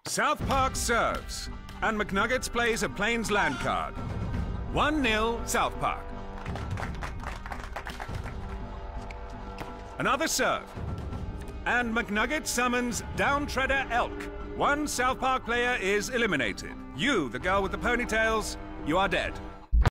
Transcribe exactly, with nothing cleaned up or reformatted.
South Park serves, and McNuggets plays a Plains land card. one nil South Park. Another serve, and McNugget summons Downtreader Elk. One South Park player is eliminated. You, the girl with the ponytails, you are dead.